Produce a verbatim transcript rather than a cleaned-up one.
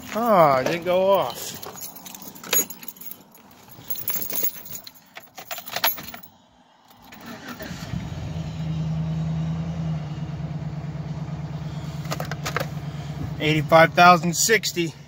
Oh, it didn't go off. eighty-five thousand sixty.